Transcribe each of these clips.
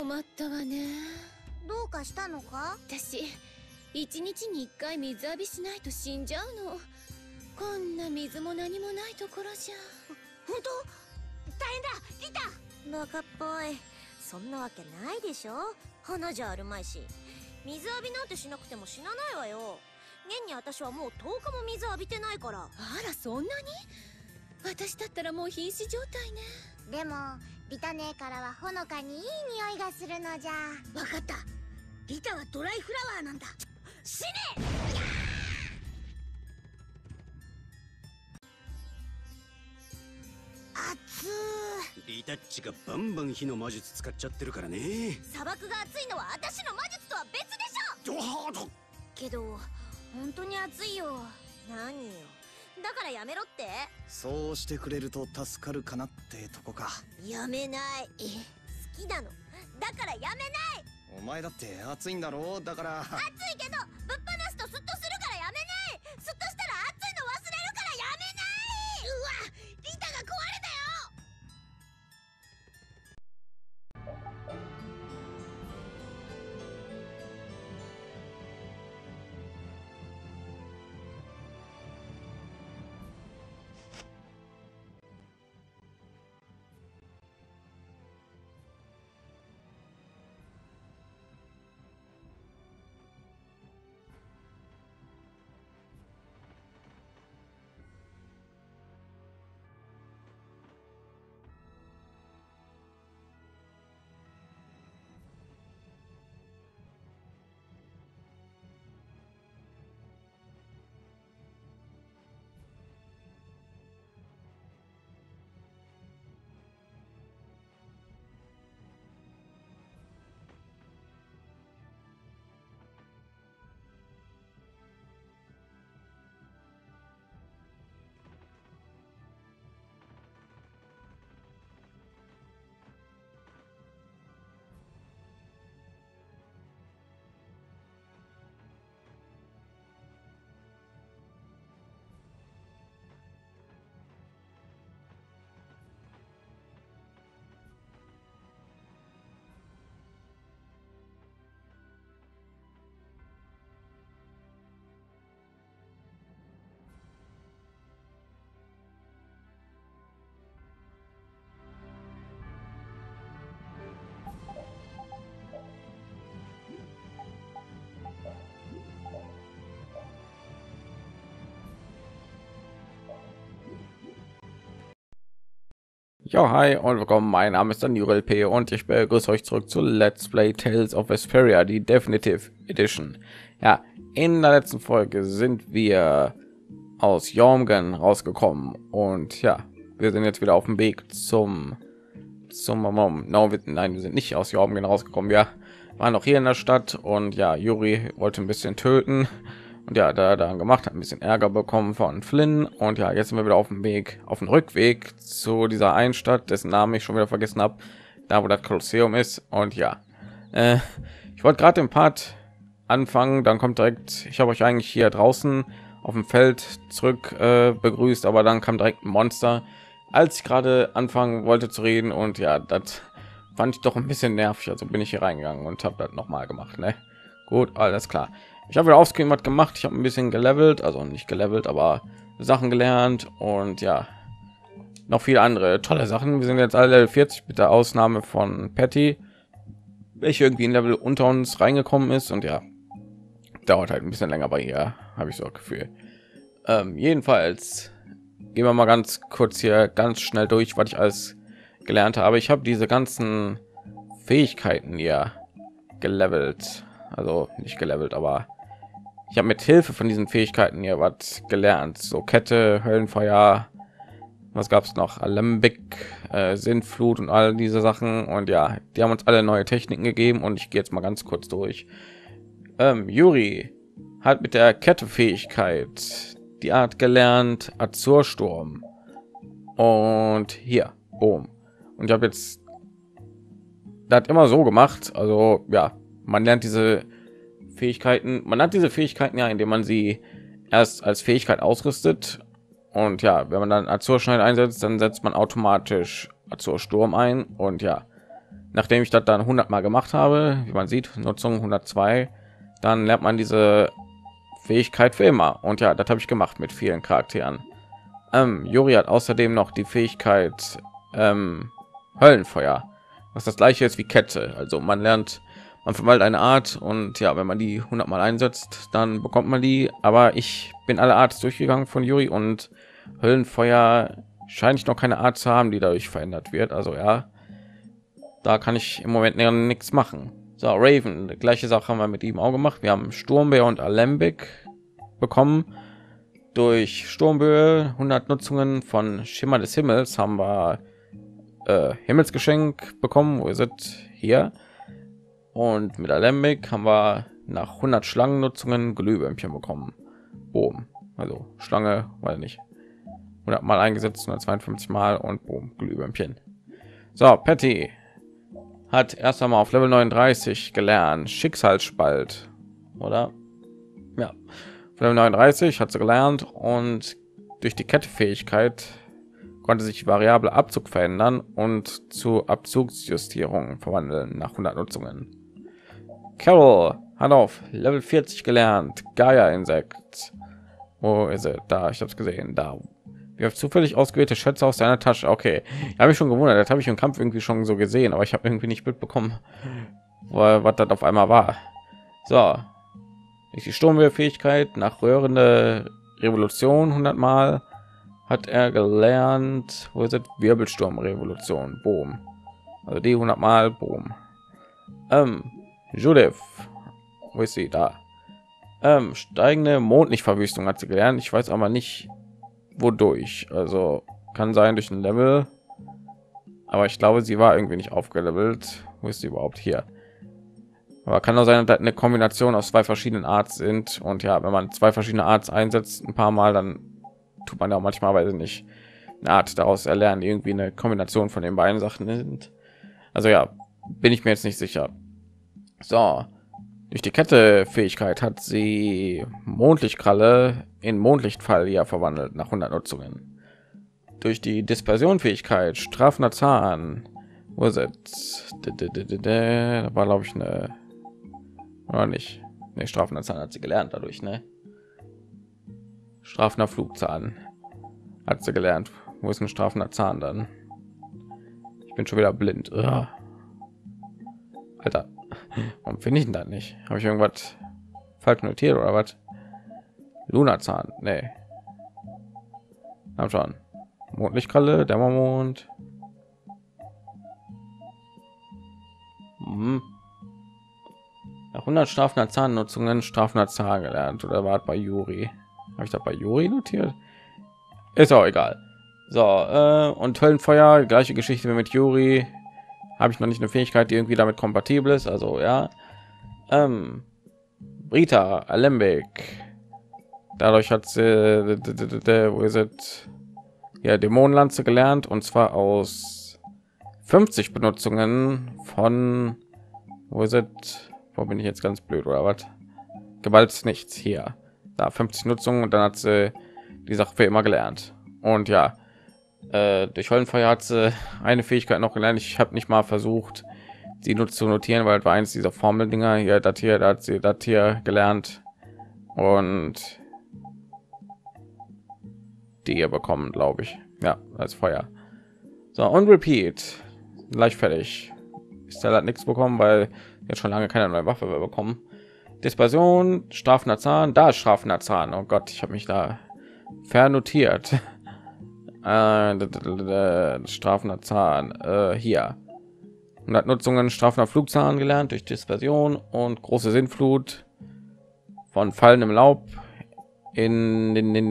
困ったわね。 どうかしたのか？ 私、一日に一回水浴びしないと死んじゃうの。こんな水も何もないところじゃ。 本当？大変だ、リタ！バカっぽい。そんなわけないでしょ。花じゃあるまいし。水浴びなんてしなくても死なないわよ。現に私はもう10日も水浴びてないから。 あら、そんなに？私だったらもう瀕死状態ね。 でもリタ姉からはほのかにいい匂いがするのじゃ。わかった。リタはドライフラワーなんだ。死ね！熱リタッチがバンバン火の魔術使っちゃってるからね。 砂漠が熱いのは私の魔術とは別でしょ。けど本当に熱いよ。何よ、だからやめろって。 そうしてくれると助かるかなってとこか。 やめない。好きなのだからやめない。 お前だって熱いんだろう。だから熱いけどぶっ放すとスッとするからやめない。スッとしたら熱いの忘れるからやめない。うわ、リタが壊れたよ。 Ja, hi und willkommen. Mein Name ist dann P und ich begrüße euch zurück zu Let's Play Tales of Vesperia, die Definitive Edition. Ja, in der letzten Folge sind wir aus Jormungand rausgekommen und ja, wir sind jetzt wieder auf dem Weg nein, wir sind nicht aus Jormungand rausgekommen. Wir waren noch hier in der Stadt und ja, Yuri wollte ein bisschen töten. Und ja, da dann gemacht, hat ein bisschen Ärger bekommen von Flynn. Und ja, jetzt sind wir wieder auf dem Weg, auf dem Rückweg zu dieser einen Stadt, dessen Namen ich schon wieder vergessen habe, da wo das Kolosseum ist. Und ja, ich wollte gerade den Part anfangen, dann kommt direkt, ich habe euch eigentlich hier draußen auf dem Feld zurück begrüßt, aber dann kam direkt ein Monster, als ich gerade anfangen wollte zu reden. Und ja, das fand ich doch ein bisschen nervig, also bin ich hier reingegangen und habe das noch mal gemacht, ne? Gut, alles klar. Ich habe wieder aufscreen was gemacht. Ich habe ein bisschen gelevelt, also nicht gelevelt, aber Sachen gelernt und ja, noch viele andere tolle Sachen. Wir sind jetzt alle Level 40 mit der Ausnahme von Patty, welche irgendwie ein Level unter uns reingekommen ist und ja, dauert halt ein bisschen länger bei ihr, habe ich so ein Gefühl. Jedenfalls gehen wir mal ganz kurz hier ganz schnell durch, was ich alles gelernt habe. Ich habe diese ganzen Fähigkeiten hier gelevelt, also nicht gelevelt, aber ich habe mit Hilfe von diesen Fähigkeiten hier was gelernt, so Kette, Höllenfeuer, was gab es noch, Alembic, Sintflut und all diese Sachen. Und ja, die haben uns alle neue Techniken gegeben und ich gehe jetzt mal ganz kurz durch. Yuri hat mit der Kette-Fähigkeit die Art gelernt, Azursturm. Und hier, boom. Und ich habe jetzt das immer so gemacht, also ja, man lernt diese Fähigkeiten, man hat diese Fähigkeiten ja, indem man sie erst als Fähigkeit ausrüstet. Und ja, wenn man dann Azurschneid einsetzt, dann setzt man automatisch Azursturm ein. Und ja, nachdem ich das dann 100 Mal gemacht habe, wie man sieht, Nutzung 102, dann lernt man diese Fähigkeit für immer. Und ja, das habe ich gemacht mit vielen Charakteren. Yuri hat außerdem noch die Fähigkeit Höllenfeuer, was das gleiche ist wie Kette. Also man lernt, man verwaltet eine Art und ja, wenn man die 100 Mal einsetzt, dann bekommt man die. Aber ich bin alle Arts durchgegangen von Yuri und Höllenfeuer scheine ich noch keine Art zu haben, die dadurch verändert wird. Also ja, da kann ich im Moment nichts machen. So, Raven, die gleiche Sache haben wir mit ihm auch gemacht. Wir haben Sturmbär und Alembic bekommen. Durch Sturmböe 100 Nutzungen von Schimmer des Himmels haben wir Himmelsgeschenk bekommen. Wo ist es? Hier. Und mit Alembic haben wir nach 100 Schlangennutzungen Glühwürmchen bekommen. Boom. Also Schlange, weil nicht 100 Mal eingesetzt, 152 Mal und boom, Glühwürmchen. So, Patty hat erst einmal auf Level 39 gelernt, Schicksalsspalt, oder? Ja, auf Level 39 hat sie gelernt und durch die Kettefähigkeit konnte sich die variable Abzug verändern und zu Abzugsjustierung verwandeln nach 100 Nutzungen. Carol hat auf Level 40 gelernt, Gaia Insekt. Wo ist er? Da, ich habe es gesehen. Da. Wir haben zufällig ausgewählte Schätze aus seiner Tasche. Okay, habe ich schon gewundert. Das habe ich im Kampf irgendwie schon so gesehen, aber ich habe irgendwie nicht mitbekommen, was das auf einmal war. So, die Sturmwehrfähigkeit nach rührende Revolution 100 Mal hat er gelernt. Wo ist es? Wirbelsturmrevolution. Boom. Also die 100 Mal. Boom. Judith, wo ist sie? Da. Steigende Mondlichtverwüstung hat sie gelernt. Ich weiß aber nicht, wodurch. Also kann sein durch ein Level, aber ich glaube, sie war irgendwie nicht aufgelevelt. Wo ist sie überhaupt? Hier. Aber kann auch sein, dass eine Kombination aus zwei verschiedenen Arts sind. Und ja, wenn man zwei verschiedene Arts einsetzt, ein paar Mal, dann tut man ja auch manchmal, weiß ich nicht, eine Art daraus erlernen, die irgendwie eine Kombination von den beiden Sachen sind. Also ja, bin ich mir jetzt nicht sicher. So, durch die Kette-Fähigkeit hat sie Mondlichtkralle in Mondlichtfall ja verwandelt nach 100 Nutzungen. Durch die Dispersion-Fähigkeit strafender Zahn, wo ist es? Da war glaube ich eine, oder nicht? Ne, strafender Zahn hat sie gelernt dadurch, ne? Strafender Flugzahn hat sie gelernt. Wo ist ein strafender Zahn dann? Ich bin schon wieder blind. Ugh. Alter, warum finde ich denn das nicht? Habe ich irgendwas falsch notiert oder was? Lunazahn, nee. Haben schon. Mondlichtkralle, Dämmermond. Nach 100 strafender Zahnnutzungen strafender Zahn gelernt, oder war es bei Yuri? Habe ich da bei Yuri notiert? Ist auch egal. So, und Höllenfeuer, gleiche Geschichte wie mit Yuri. Habe ich noch nicht eine Fähigkeit, die irgendwie damit kompatibel ist. Also ja. Rita Alembic. Dadurch hat sie, wo ist es? Ja, Dämonenlanze gelernt, und zwar aus 50 Benutzungen von, wo ist es? Wo bin ich jetzt ganz blöd oder was? Gewalt ist nichts hier. Da 50 Nutzungen, und dann hat sie die Sache für immer gelernt. Und ja, durch Höllenfeuer hat sie eine Fähigkeit noch gelernt. Ich habe nicht mal versucht, sie nur zu notieren, weil es war eins dieser Formeldinger hier. Das hier, da hat sie das hier gelernt und die hier bekommen, glaube ich. Ja, als Feuer. So, und Repeat. Gleich fertig. Stella hat nichts bekommen, weil jetzt schon lange keine neue Waffe mehr bekommen. Dispersion, strafender Zahn, da ist strafender Zahn. Oh Gott, ich habe mich da vernotiert. Strafender Zahn, hier 100 Nutzungen strafender Flugzahn gelernt durch Dispersion und große Sintflut von fallendem Laub in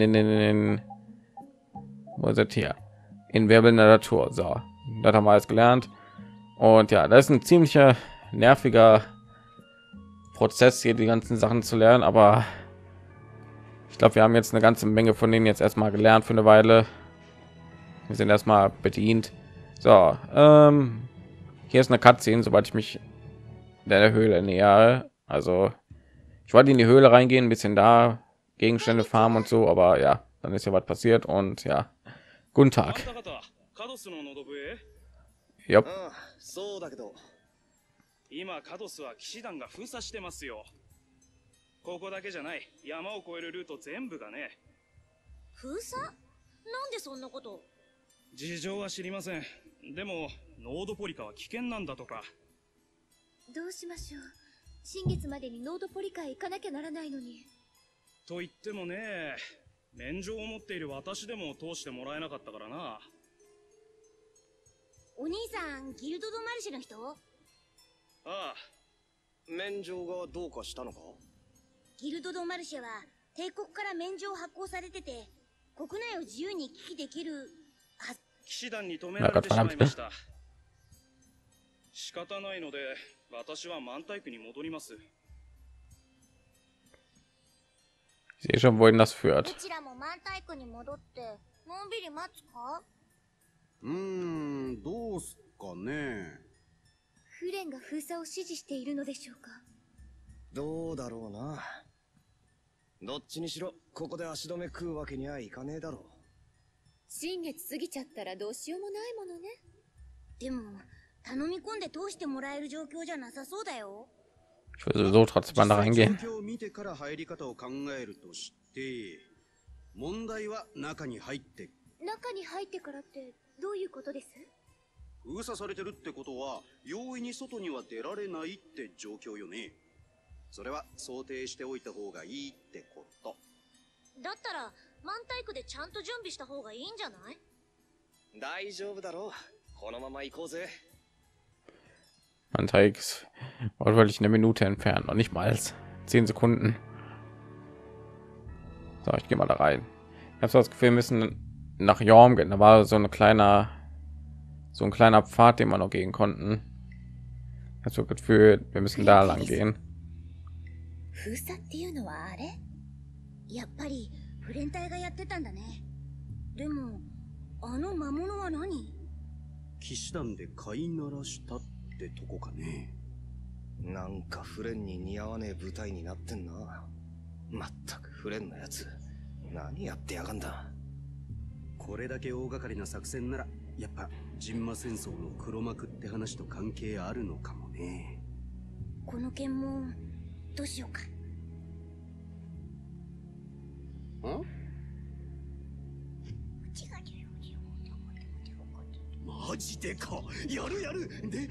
wo ist das hier? In wirbelnder Natur. So, das haben wir alles gelernt. Und ja, das ist ein ziemlicher nerviger Prozess, hier die ganzen Sachen zu lernen, aber ich glaube, wir haben jetzt eine ganze Menge von denen jetzt erstmal gelernt für eine Weile. Wir sind erstmal bedient. So, hier ist eine Cutscene, sobald ich mich der Höhle nähere. Also ich wollte in die Höhle reingehen, ein bisschen da Gegenstände farmen und so, aber ja, dann ist ja was passiert und ja, guten Tag. Yep. そうだけど今カドスは騎士団が封鎖してますよ。ここだけじゃない、山を越えるルート全部がね。 封鎖？なんでそんなこと？ 事情は知りません。でもノードポリカは危険なんだとか。 どうしましょう。新月までにノードポリカへ行かなきゃならないのに。 と言ってもね、免状を持っている私でも通してもらえなかったからな。 お兄さん、ギルド・ド・マルシェの人？ ああ。 免状がどうかしたのか？ ギルド・ド・マルシェは帝国から免状を発行されてて、国内を自由に行き来できるはず。 騎士団に止められてしまいました。仕方ないので私はマンタイクに戻ります。 Ich sehe schon, wohin das ど führt. ちらもマンタイクに戻ってのんびり待つか？ どうすっかね。 フレンが封鎖を指示しているのでしょうか。 どうだろうな。どっちにしろここで足止め食うわけにはいかねえだろう。 新月過ぎちゃったらどうしようもないものね。 でも頼み込んで通してもらえる状況じゃなさそうだよ。 Ich will sowieso trotzdem mal da reingehen. 状況を見てから入り方を考えるとして、問題は中に入って。 中に入ってからってどういうことです？ 封鎖されてるってことは容易に外には出られないって状況よね。それは想定しておいた方がいいってこと。 だったらマンタイクでちゃんと準備した方がいいんじゃない？ 大丈夫だろう。このまま行こうぜ。 Mein Teig ist wortwörtlich eine Minute entfernt, noch nicht mal 10 Sekunden. So, ich gehe mal da rein. Ich habe so das Gefühl, wir müssen nach Jorm gehen. Da war so ein kleiner Pfad, den wir noch gehen konnten. Ich habe so das Gefühl, wir müssen da lang gehen. 封鎖っていうのはあれ？ やっぱりフレン隊がやってたんだね。でもあの魔物は何？ 騎士団で飼いならしたってとこかね。 なんかフレンに似合わねえ舞台になってんな。まったくフレンのやつ、何やってやがんだ。 これだけ大掛かりな作戦ならやっぱジンマ戦争の黒幕って話と関係あるのかもね。 この件もどうしようか。 マジでか。やるやる。で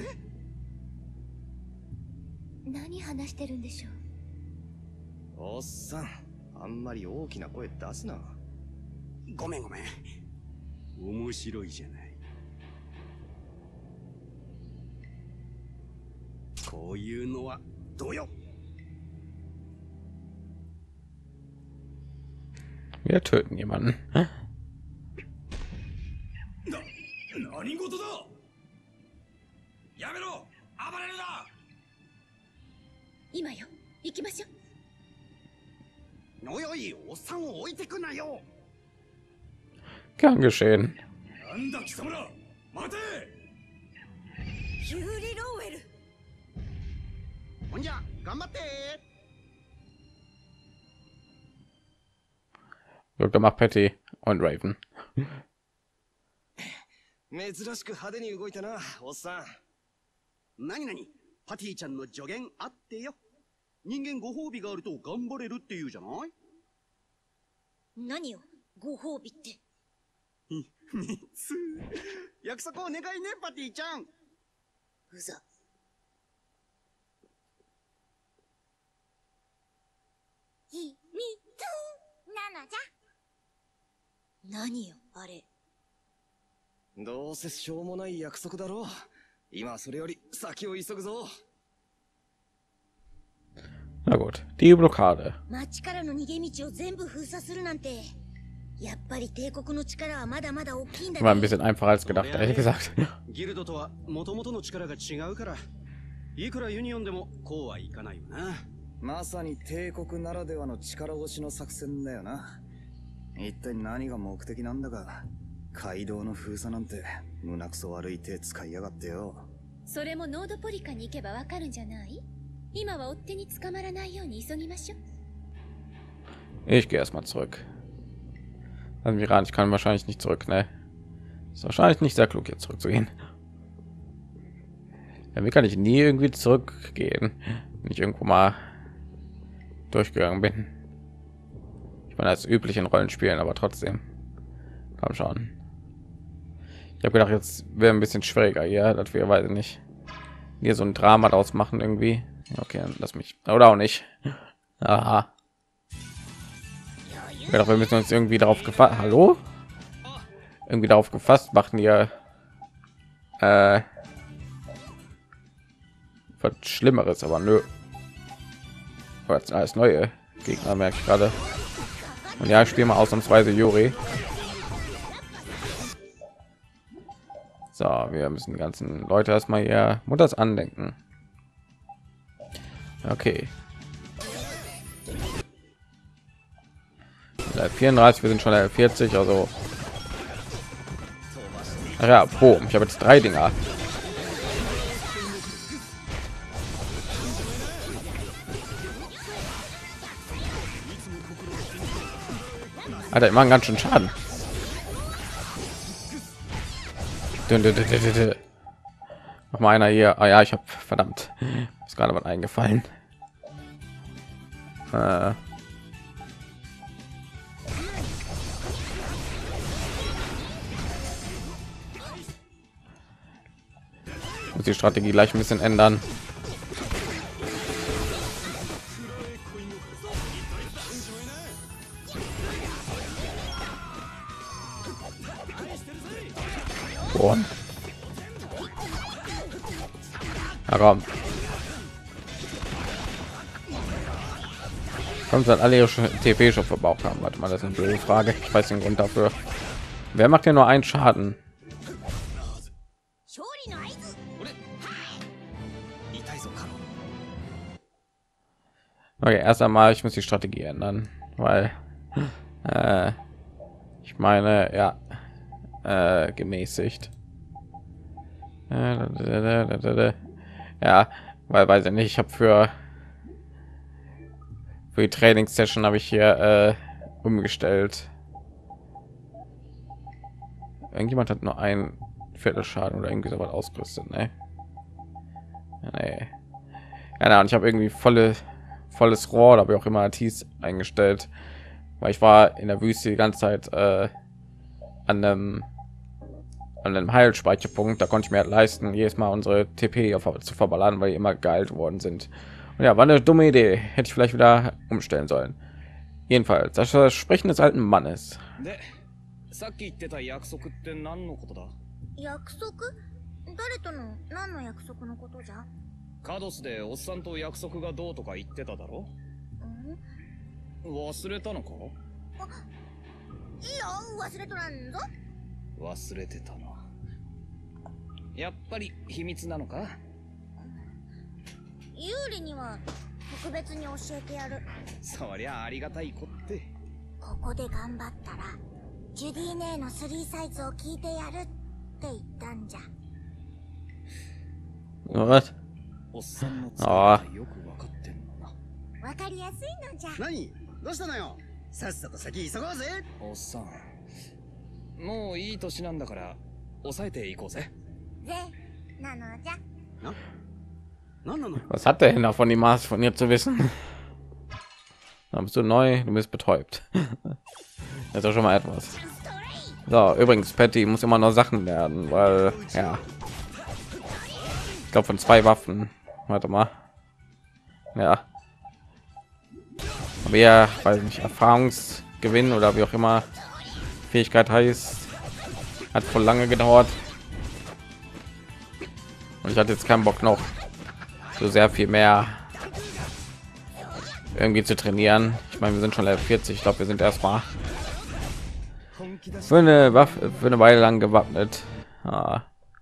何話してるんでしょう。 おっさん、あんまり大きな声出すな。 ごめん。面白いじゃない。こういうのはどうよ。 Wir töten jemanden. 何事だ。やめろ、暴れるな。 今よ、行きましょう。 おいおい、おっさんを置いてくなよ。 Gern geschehen. なんだ貴様ら、待て。 ヒューリ・ローウェル。 ほんじゃ頑張って。 Gut gemacht, Patty und Raven. 珍しく派手に動いたな、おっさん。 なになに、パティちゃんの助言あってよ。人間ご褒美があると頑張れるっていうじゃない。 何よ、ご褒美って。 3つ。約束を願いね、パティちゃん。 うざ。秘密なのじゃ。何よ、あれ。 どうせしょうもない約束だろう。今それより先を急ぐぞ。 Na gut, die Blockade. 町からの逃げ道を全部封鎖するなんて、やっぱり帝国の力はまだまだ大きいんだ War ein ね。 bisschen einfacher als gedacht, ehrlich gesagt. ギルドとは元々の力が違うから、いくらユニオンでもこうはいかないよな。 まさに帝国ならではの力押しの作戦だよな。一体何が目的なんだか。街道の封鎖なんて胸くそ悪い手使いやがってよ。 それもノードポリカに行けばわかるんじゃない？今は追っ手に捕まらないように急ぎましょう。 Ich gehe erstmal zurück. Also Miran, ich kann wahrscheinlich nicht zurück, ne? Ist wahrscheinlich nicht sehr klug, jetzt zurückzugehen. Ja, wie kann ich nie irgendwie zurückgehen, wenn ich irgendwo mal durchgegangen bin? Ich meine, als üblich in Rollenspielen, aber trotzdem. Komm schon. Ich habe gedacht, jetzt wäre ein bisschen schwieriger hier, dass wir, weiß ich nicht, hier so ein Drama draus machen irgendwie. Okay, lass mich. Oder auch nicht. Aha. Ja, wir müssen uns irgendwie darauf gefasst. Hallo? Irgendwie darauf gefasst machen hier was Schlimmeres, aber nö. Jetzt alles neue Gegner, merke ich gerade. Und ja, ich spiele mal ausnahmsweise Yuri. So, wir müssen die ganzen Leute erstmal hier Mutters andenken. Okay. Level 34, wir sind schon Level 40, also ach ja, boom, ich habe jetzt 3 Dinger. Alter, ich mache ganz schön Schaden. Noch mal einer hier. Ah ja, ich habe verdammt. Ist gerade was eingefallen. Muss die Strategie gleich ein bisschen ändern. Boah. Na komm. Kommt dann alle ihre TP schon verbraucht haben. Warte mal, das ist eine blöde Frage. Ich weiß den Grund dafür. Wer macht ja nur einen Schaden? Okay, erst einmal, ich muss die Strategie ändern, weil ich meine, ja, gemäßigt. Ja, weil weiß ich nicht, ich habe für die Trainingssession habe ich hier umgestellt. Irgendjemand hat nur ein Viertelschaden oder irgendwie so was ausgerüstet, ne? Nee. Ja, und ich habe irgendwie volles Rohr, da habe ich auch immer Tees eingestellt, weil ich war in der Wüste die ganze Zeit an einem Heilspeicherpunkt. Da konnte ich mir halt leisten, jedes Mal unsere TP zu verballern, weil die immer geheilt worden sind. Und ja, war eine dumme Idee. Hätte ich vielleicht wieder umstellen sollen. Jedenfalls, das Versprechen des alten Mannes. 約束？誰との何の約束のことじゃ？ カドスでおっさんと約束がどうとか言ってただろ？忘れたのか？ いいよ、忘れとらんぞ。 忘れてたな。やっぱり秘密なのか？ ユーリには特別に教えてやる。 そりゃありがたいこって。 ここで頑張ったらジュディ姉の3サイズを聞いてやるって言ったんじゃ。 Was? おっさんのつあよくわかってんのな。 わかりやすいのじゃ。 何？どうしたのよ？さっさと先急ごうぜ。 おっさん、もういい年なんだから抑えていこうぜ。 ぜ、なのじゃ。 なんなの？ Was hat der denn davon, die Maß von ihr zu wissen? Da bist du neu, du bist betäubt. Das ist doch schon mal etwas. So, übrigens, Patty muss immer noch Sachen lernen, weil ja, ich glaube von 2 Waffen. Warte mal. Ja. Aber ja, weiß nicht, Erfahrungsgewinn oder wie auch immer Fähigkeit heißt, hat voll lange gedauert. Und ich hatte jetzt keinen Bock noch so sehr viel mehr irgendwie zu trainieren. Ich meine, wir sind schon Level 40. Ich glaube, wir sind erstmal für eine Waffe für eine Weile lang gewappnet. Ah.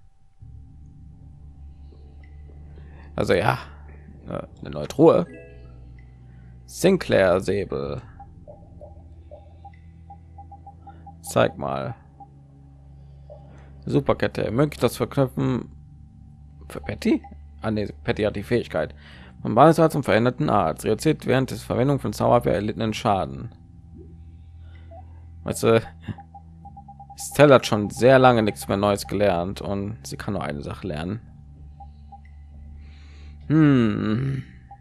Also ja, eine neue Truhe. Sinclair Säbel. Zeig mal. Superkette ermöglicht das Verknüpfen für Patty. Ah, nee, Patty hat die Fähigkeit. Man Basis zum veränderten Arzt reduziert während des Verwendung von Zauberwehr erlittenen Schaden. Weißt du, Stella hat schon sehr lange nichts mehr Neues gelernt und sie kann nur eine Sache lernen. Gehen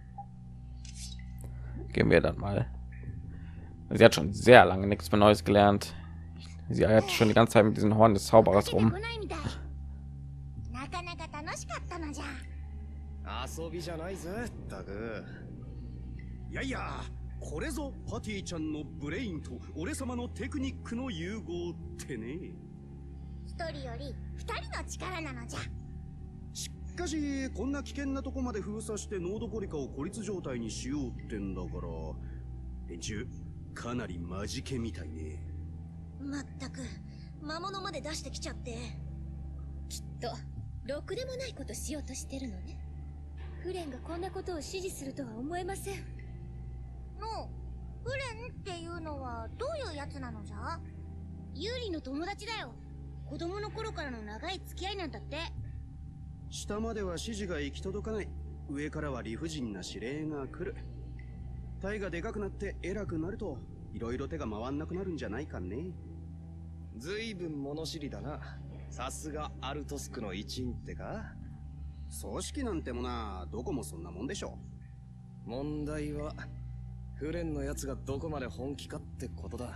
wir dann mal. Sie hat schon sehr lange nichts mehr Neues gelernt. Sie hat schon die ganze Zeit mit diesen Horn des Zauberers rum. なかなか楽しかったのじゃ。 遊びじゃないぜったく。 いやいや、これぞパティちゃんのブレインと俺様のテクニックの融合ってね。 一人より二人の力なのじゃ。 しかしこんな危険なとこまで封鎖してノードポリカを孤立状態にしようってんだから、連中かなりマジケみたいね。 まったく魔物まで出してきちゃって。 きっとろくでもないことしようとしてるのね。フレンがこんなことを指示するとは思えません。 のフレンっていうのはどういうやつなのじゃ？ユーリの友達だよ。子供の頃からの長い付き合いなんだって。 下までは指示が行き届かない。上からは理不尽な指令が来る。体がでかくなって偉くなるといろいろ手が回んなくなるんじゃないかね。 ずいぶん物知りだな。さすがアルトスクの一員ってか。 組織なんてもな、どこもそんなもんでしょ。 問題はフレンのやつがどこまで本気かってことだ。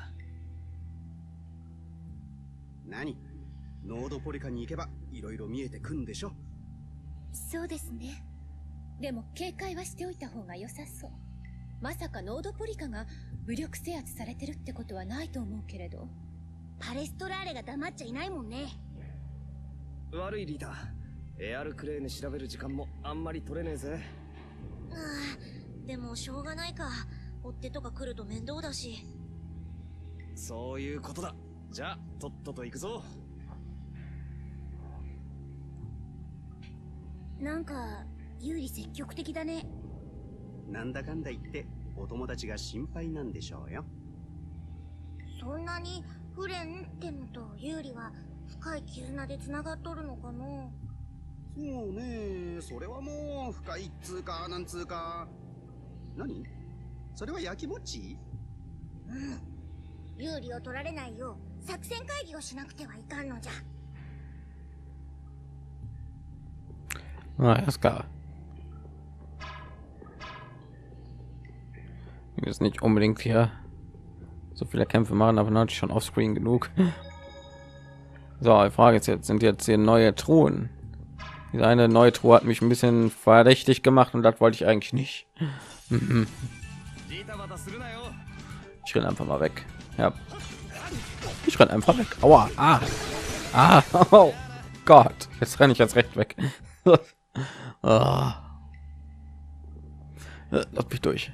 何？ノードポリカに行けばいろいろ見えてくんでしょ。 そうですね。でも警戒はしておいた方が良さそう。まさかノードポリカが武力制圧されてるってことはないと思うけれど。 パレストラーレが黙っちゃいないもんね。 悪いリーダー、エアルクレーネ調べる時間もあんまり取れねえぜ。 ああ、でもしょうがないか。追っ手とか来ると面倒だし。 そういうことだ。じゃあとっとと行くぞ。 なんかユーリ積極的だね。 なんだかんだ言ってお友達が心配なんでしょうよ。 そんなにフレンってのとユーリは深い絆で繋がっとるのかな。 そうね、それはもう深いっつうかなんつうか。何？それは焼きもち？ うん。ユーリを取られないよう作戦会議をしなくてはいかんのじゃ。 Ah, ist klar. Jetzt nicht unbedingt hier so viele Kämpfe machen, aber natürlich schon offscreen genug. So, die Frage ist jetzt, sind jetzt hier neue Truhen? Diese eine neue Truhe hat mich ein bisschen verdächtig gemacht und das wollte ich eigentlich nicht. Ich renne einfach mal weg. Ja. Ich renne einfach weg. Aua. Oh Gott. Jetzt renne ich jetzt recht weg. Oh. Lass mich durch.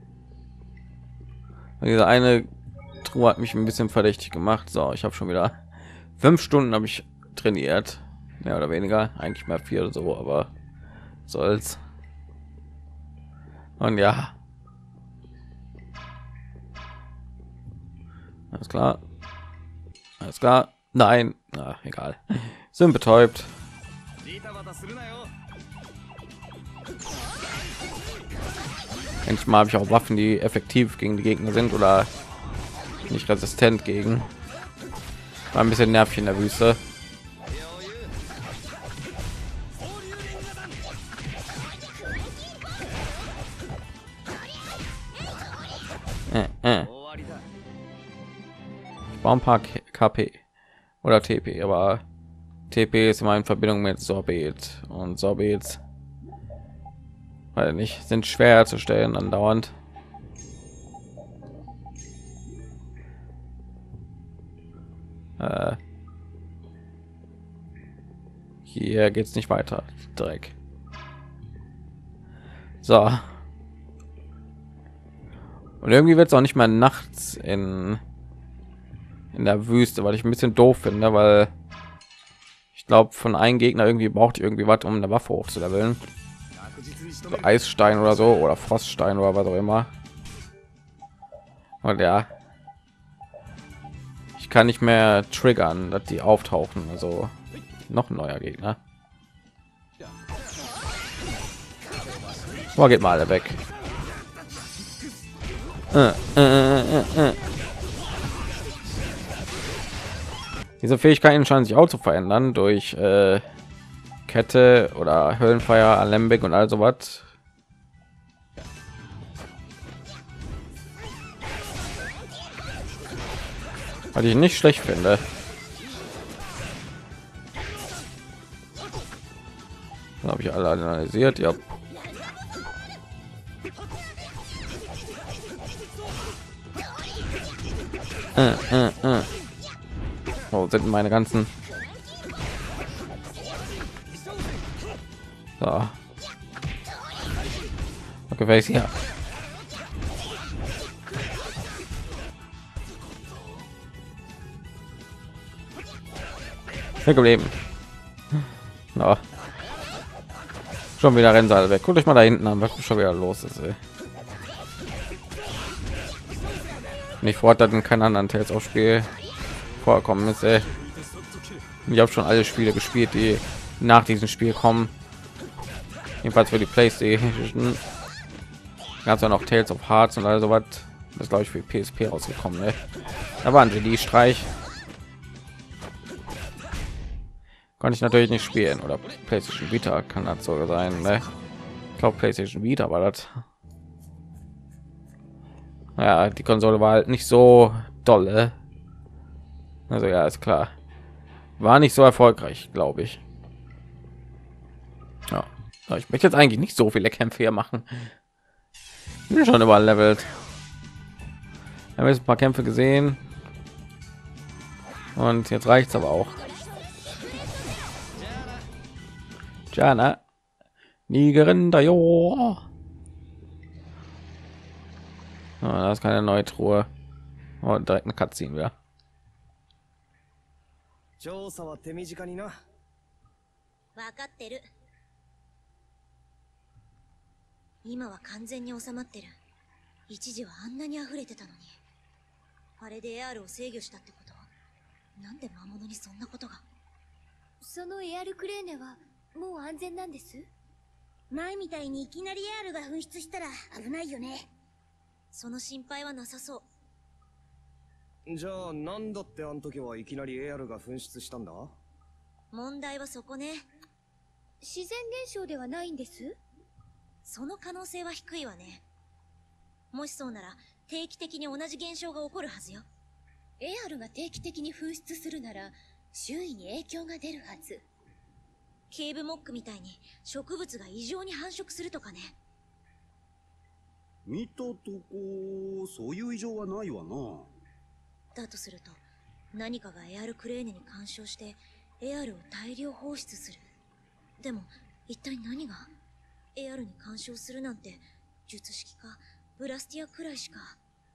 Diese eine Truhe hat mich ein bisschen verdächtig gemacht. So, ich habe schon wieder 5 Stunden habe ich trainiert, mehr oder weniger, eigentlich mehr 4 oder so, aber soll's. Und ja, alles klar, alles klar. Nein, na egal. Sind betäubt. Manchmal habe ich auch Waffen, die effektiv gegen die Gegner sind oder nicht resistent gegen. War ein bisschen nervig in der Wüste. Ich brauche ein paar KP oder TP, aber TP ist immer in Verbindung mit Sorbet und Sorbets, weil nicht sind schwer zu stellen andauernd. Hier geht's nicht weiter. Dreck. So. Und irgendwie wird es auch nicht mehr nachts in der Wüste, weil ich ein bisschen doof finde, weil ich glaube, von einem Gegner irgendwie braucht ihr irgendwie was, um eine Waffe hochzuleveln. So Eisstein oder so oder Froststein oder was auch immer. Und ja, ich kann nicht mehr triggern, dass die auftauchen. Also noch ein neuer Gegner. Oh, geht mal alle weg. Diese Fähigkeiten scheinen sich auch zu verändern durch Kette oder Höllenfeuer, Alembic und all sowas. Was ich nicht schlecht finde. Habe ich alle analysiert, ja. Wo sind meine ganzen? So. Okay, wer ist hier? Geblieben. No. Schon wieder Rennseil weg. Guckt euch mal da hinten an, was schon wieder los ist. Ey. Nicht vor, dass in keinem anderen Tales auf Spiel vorkommen ist. Ey. Ich habe schon alle Spiele gespielt, die nach diesem Spiel kommen. Jedenfalls für die PlayStation. Ganz ja noch Tales of Hearts und all so was. Das ist, glaube ich, für PSP rausgekommen. Ne? Da war ein Genie-Streich. Konnte ich natürlich nicht spielen, oder PlayStation Vita kann das so sein, ne? Ich glaube PlayStation Vita war das. Ja, die Konsole war halt nicht so dolle. Also ja, ist klar. War nicht so erfolgreich, glaube ich. Ja, ich möchte jetzt eigentlich nicht so viele Kämpfe hier machen. Ich bin schon überlevelt. Wir haben jetzt ein paar Kämpfe gesehen. Und jetzt reicht's aber auch. Jana, Nigerin da jo. Da ist keine neue Truhe. Und direkt eine Cutscene, ja. 分かってる。今は完全に収まってる。一時はあんなに溢れてたのに。あれでエアルを制御したってこと？なんで魔物にそんなことが？ そのエアルクレーネはもう安全なんです？ 前みたいにいきなりエアルが噴出したら危ないよね。その心配はなさそう。 じゃあなんだってあの時はいきなりエアルが噴出したんだ？ 問題はそこね。 自然現象ではないんです？ その可能性は低いわね。もしそうなら定期的に同じ現象が起こるはずよ。 エアルが定期的に噴出するなら周囲に影響が出るはず。 ケーブモックみたいに植物が異常に繁殖するとかね。 見たとこそういう異常はないわな。 だとすると何かがエアルクレーネに干渉してエアルを大量放出する。でも一体何が？エアルに干渉するなんて術式かブラスティアくらいしか。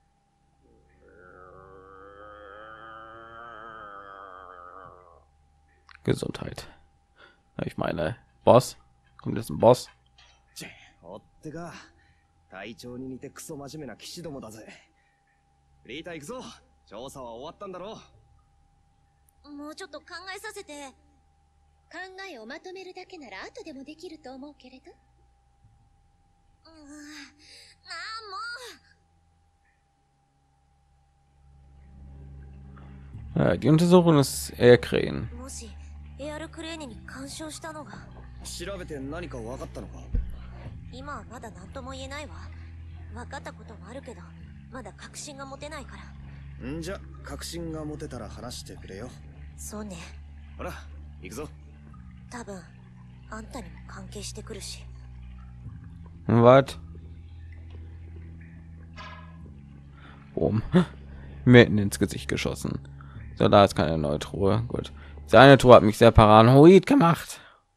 Gesundheit. Ich meine, Boss. Kommt jetzt ein Boss? おってか、隊長に似てクソ真面目な騎士どもだぜ。リータ行くぞ。調査は終わったんだろう。 もうちょっと考えさせて。 考えをまとめるだけなら後でもできると思うけれど。 Die Untersuchung des Airkrähen. もしエアルクレーネに干渉したのが。 調べて何か分かったのか？ 今はまだ何とも言えないわ。分かったこともあるけど、まだ確信が持てないから。 んじゃ、確信が持てたら話してくれよ。 そうね。 ほら、行くぞ。 多分、あんたにも関係してくるし。 Was? Boom. Mitten ins Gesicht geschossen. So, da ist keine neue Truhe. Gut. Seine Truhe hat mich sehr paranoid gemacht.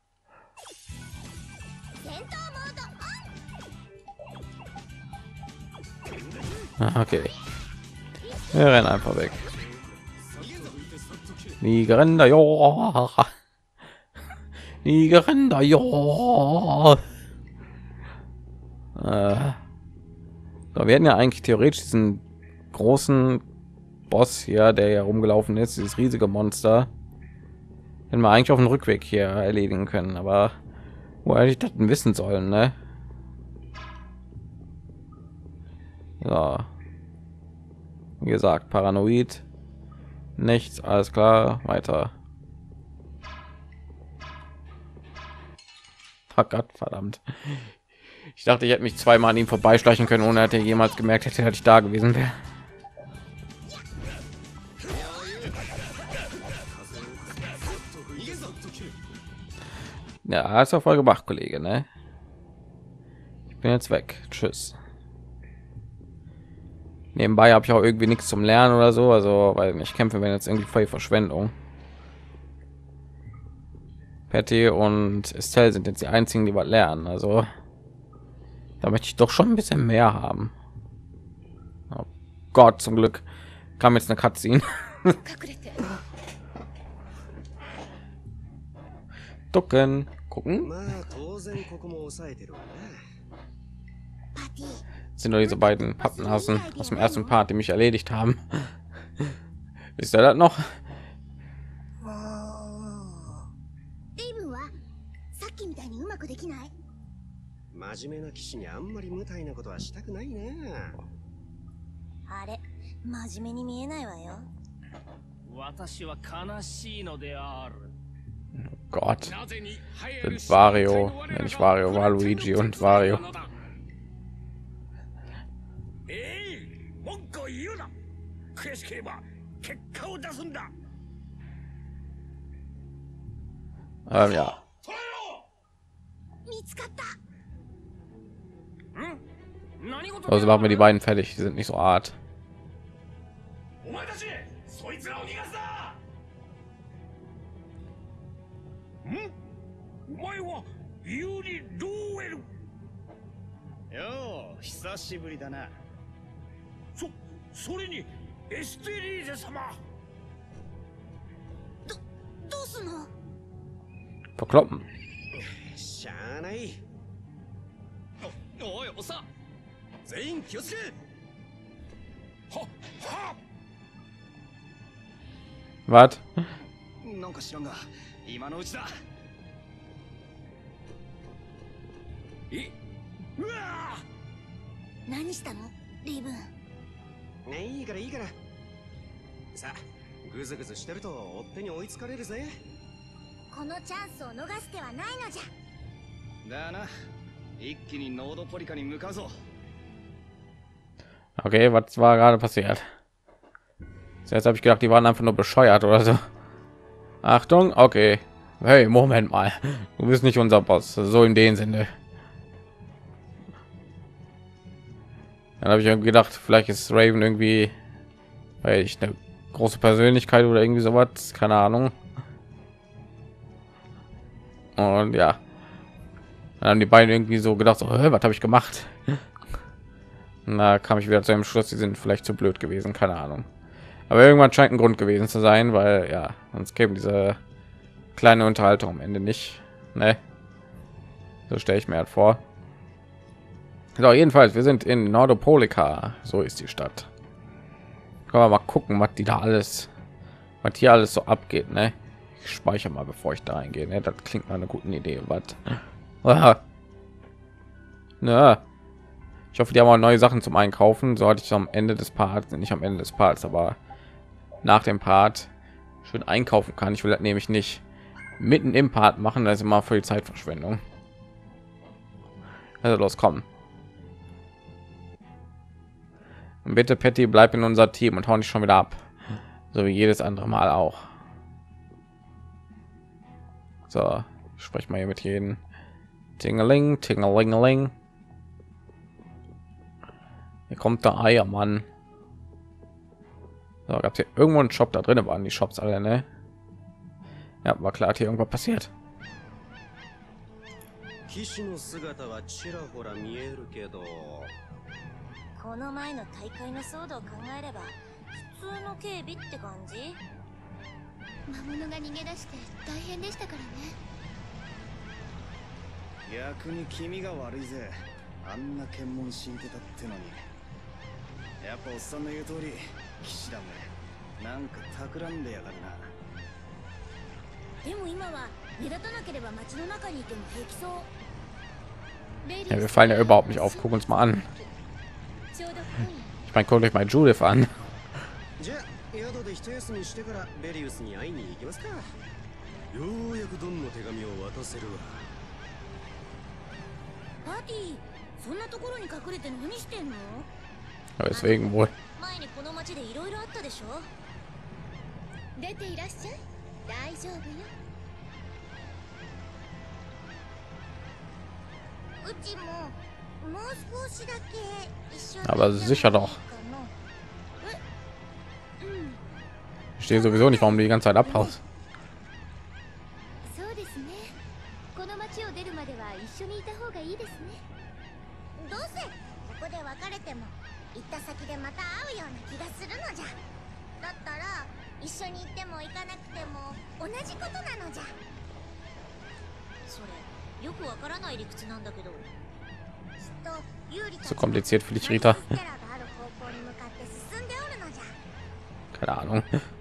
Okay. Wir rennen einfach weg. Nigeränder, ja. Nigeränder, ja. So, wir hätten ja eigentlich theoretisch diesen großen Boss hier, der ja rumgelaufen ist, dieses riesige Monster, hätten wir eigentlich auf dem Rückweg hier erledigen können, aber wo hätte ich das denn wissen sollen, ne? So. Wie gesagt, paranoid, nichts, alles klar, weiter. Oh Gott, verdammt. Ich dachte, ich hätte mich zweimal an ihm vorbeischleichen können, ohne dass er jemals gemerkt hätte, dass ich da gewesen wäre. Ja, hast du voll gemacht, Kollege, ne? Ich bin jetzt weg. Tschüss. Nebenbei habe ich auch irgendwie nichts zum Lernen oder so, also weil ich kämpfe, wenn jetzt irgendwie voll Verschwendung. Patty und Estelle sind jetzt die einzigen, die was lernen, also da möchte ich doch schon ein bisschen mehr haben. Oh Gott, zum Glück kam jetzt eine Cutscene. Ducken, gucken. まあ当然ここも抑えてるわな。 Das sind nur diese beiden Pappenhasen aus dem ersten Part, die mich erledigt haben. Ist er das noch? レイブンはさっきみたいにうまくできない？ 真面目な騎士にあんまり無体なことはしたくないな。 あれ、真面目に見えないわよ。 私は悲しいのである。 Gott, sind Wario, nicht Wario, war Luigi und Wario. Ja. 見つかった。 Also machen wir die beiden fertig, die sind nicht so hart. お前たち、そいつらを逃がすな。お前はユーリ・ローエル。 よう、久しぶりだな。 それにエステリーゼ様。 どうすんの？ Verkloppen. しゃあない。 おい、おさ、全員気をつけ。 Was? なんか知らんが、今のうちだ。 うわ何したの？レイブン。 ね、いいからいいから。さあ、ぐずぐずしてると追っ手に追いつかれるぜ。 このチャンスを逃してはないのじゃ。 だな。一気にノードポリカに向かうぞ。 Okay, was war gerade passiert? Jetzt habe ich gedacht, die waren einfach nur bescheuert oder so. Achtung, okay. Hey, Moment mal. Du bist nicht unser Boss. So in dem Sinne. Dann habe ich irgendwie gedacht, vielleicht ist Raven irgendwie, weil ich eine große Persönlichkeit oder irgendwie sowas, keine Ahnung. Und ja, dann haben die beiden irgendwie so gedacht, so, was habe ich gemacht? Und da kam ich wieder zu einem Schluss, die sind vielleicht zu blöd gewesen, keine Ahnung. Aber irgendwann scheint ein Grund gewesen zu sein, weil ja, sonst käme diese kleine Unterhaltung am Ende nicht. Ne? So stelle ich mir halt vor. So, jedenfalls, wir sind in Nordopolica, so ist die Stadt. Können wir mal gucken, was die da alles, was hier alles so abgeht, ne? Ich speichere mal, bevor ich da eingehe, ne? Das klingt nach einer guten Idee, was? Na, ich hoffe, die haben auch neue Sachen zum Einkaufen. So hatte ich am Ende des Parts, nicht am Ende des Parts, aber nach dem Part schön einkaufen kann. Ich will das nämlich nicht mitten im Part machen, das ist immer für die Zeitverschwendung. Also los, komm. Und bitte, Patty, bleib in unser Team und hau nicht schon wieder ab, so wie jedes andere Mal auch. So, ich spreche mal hier mit jedem. Tingeling, tingelingeling. Hier kommt der Eiermann. So, gab hier irgendwo einen Shop, da drin waren die Shops alle, ne? Ja, war klar, hat hier irgendwas passiert. 騎士の姿はちらほら見えるけど。 この前の大会の騒動を考えれば普通の警備って感じ？魔物が逃げ出して大変でしたからね。 逆に君が悪いぜ。あんな検問敷いてたってのに。やっぱおっさんの言う通り、騎士だめ。なんか企んでやがるな。 でも今は目立たなければ街の中にいても平気そう。 Ja, wir fallen ja überhaupt nicht auf. Guck uns mal an. Ich meine, guckt euch mal Judith an. じゃあ宿で一休みしてからベリウスに会いに行きますか。ようやくドンの手紙を渡せるわ。 パーティー、そんなところに隠れて何してんの？ Ja, deswegen wohl. 前にこの町でいろいろあったでしょ？ 出ていらっしゃい。大丈夫よ。 うちももう少しだけ一緒に Aber sicher doch. うん。 Ich verstehe sowieso nicht, warum du die ganze Zeit abhaust. そうですね。この町を出るまでは一緒にいた方がいいですね。 どうせここで別れても行った先でまた会うような気がするのじゃ。だったら一緒に行っても行かなくても同じことなのじゃ。それよくわからない理屈なんだけど。きっとユーリたち So kompliziert für dich, Rita. ステラがある方向に向かって進んでおるのじゃ。 Keine Ahnung.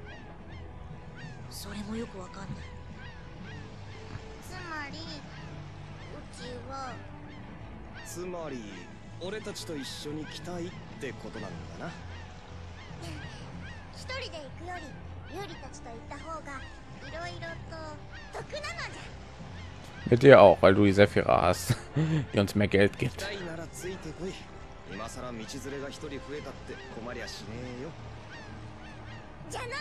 それもよくわかんない。つまりうちはつまり俺たちと一緒に来たいってことなんだな。 一人で行くよりユーリたちと行った方がいろいろと得なのじゃ。 Mit dir auch, weil du die Sephira hast, die uns mehr Geld 行き gibt. たいならついてこい。今さら道連れが一人増えたって困りゃしねえよ。 じゃな。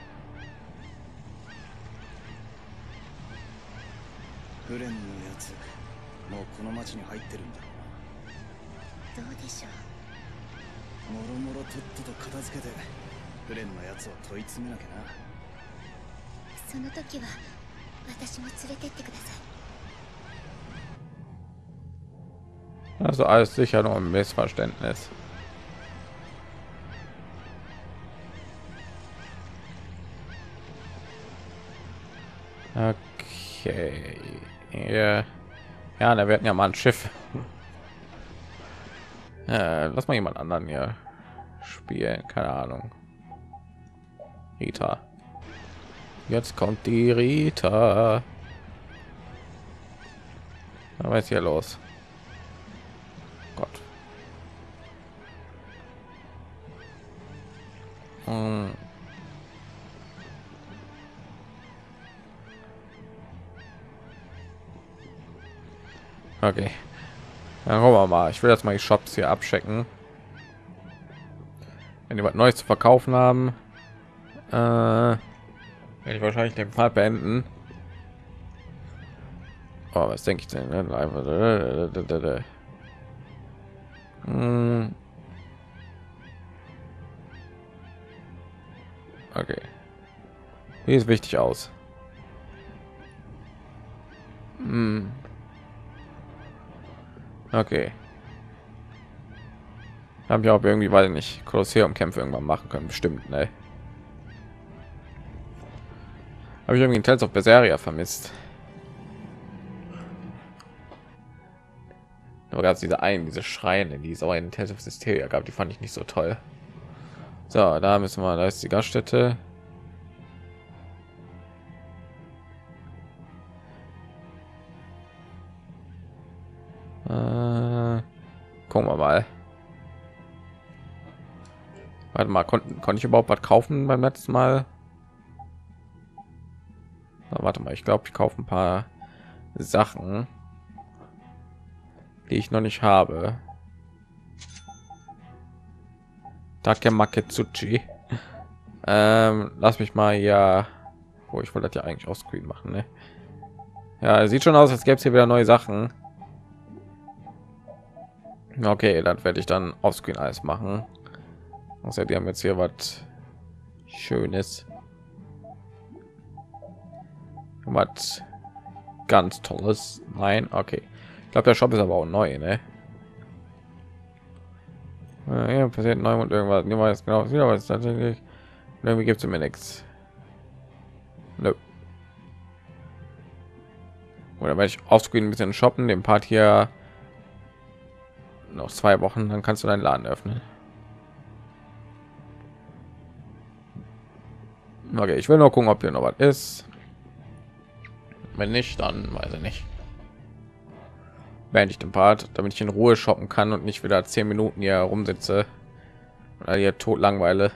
フレンのやつもうこの町に入ってるんだろうな。 どうでしょう。 もろもろとっとと片付けてフレンのやつを問い詰めなきゃな。 その時は私も連れてってください。 Also alles sicher nur ein Missverständnis. Okay. Ja, da werden ja mal ein Schiff. Lass mal jemand anderen hier spielen. Keine Ahnung. Rita. Jetzt kommt die Rita. Was ist hier los? Gott. Okay. Dann gucken wir mal. Ich will jetzt mal die Shops hier abchecken. Wenn die was Neues zu verkaufen haben, werde ich wahrscheinlich den Part beenden. Oh, was denke ich denn? Okay. Wie ist wichtig aus? Okay. Habe ich auch irgendwie, weil nicht Kolosseum-Kämpfe irgendwann machen können, bestimmt, ne? Habe ich irgendwie einen Tales of Berseria vermisst. Da gab es diese Schreine, die es auch in Tales of Systeria gab, die fand ich nicht so toll. So, da müssen wir, da ist die Gaststätte. Gucken wir mal. Warte mal, konnte ich überhaupt was kaufen beim letzten Mal? Na, warte mal, ich glaube, ich kaufe ein paar Sachen, die ich noch nicht habe. Takemakezuchi. Lass mich mal ja. Oh, ich wollte das ja eigentlich auch Screen machen, ne? Ja, sieht schon aus, als gäbe es hier wieder neue Sachen. Okay, dann werde ich dann auf Screen alles machen. Außer die haben jetzt hier was Schönes. Was ganz Tolles. Nein, okay. Ich glaube, der Shop ist aber auch neu, ne? Ja, passiert neu und irgendwas. Nehmen wir jetzt genau wieder, was tatsächlich. Irgendwie gibt es mir nichts. Nö. Oder werde ich aufscreen ein bisschen shoppen, den Part hier noch 2 Wochen, dann kannst du deinen Laden öffnen. Okay, ich will nur gucken, ob hier noch was ist. Wenn nicht, dann weiß ich nicht. Beende ich den Part, damit ich in Ruhe shoppen kann und nicht wieder 10 Minuten hier rumsitze oder hier tot langweile.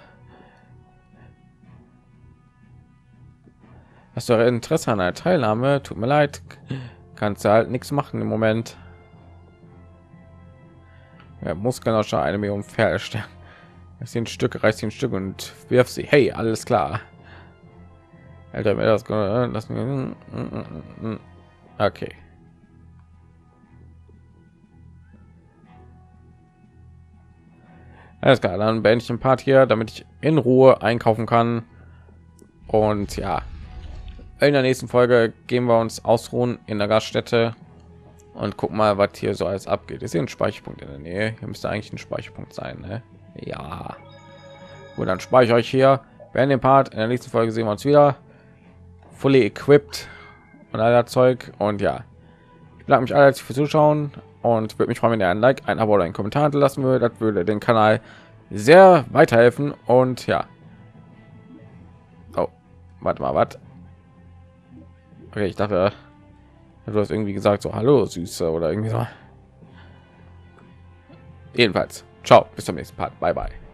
Hast du Interesse an einer Teilnahme? Tut mir leid, kannst du halt nichts machen im Moment. Ja, Muskeln eine Million Pferdestärke. Ich sehe ein Stück, reißt ein Stück und wirf sie. Hey, alles klar. Alter, mir das lassen. Okay. Alles klar, dann beende ich den Part hier, damit ich in Ruhe einkaufen kann. Und ja, in der nächsten Folge gehen wir uns ausruhen in der Gaststätte und gucken mal, was hier so alles abgeht. Ist hier ein Speicherpunkt in der Nähe? Hier müsste eigentlich ein Speicherpunkt sein, ne? Ja. Gut, dann speichere ich hier. Während dem Part in der nächsten Folge sehen wir uns wieder. Fully equipped und aller Zeug. Und ja, ich bedanke mich alle für Zuschauen und würde mich freuen, wenn ihr ein Like, ein Abo oder einen Kommentar hinterlassen würde. Das würde den Kanal sehr weiterhelfen. Und ja. Oh, warte mal, was? Okay, ich dachte, du hast irgendwie gesagt so hallo Süße oder irgendwie so. Jedenfalls, ciao, bis zum nächsten Part. Bye bye.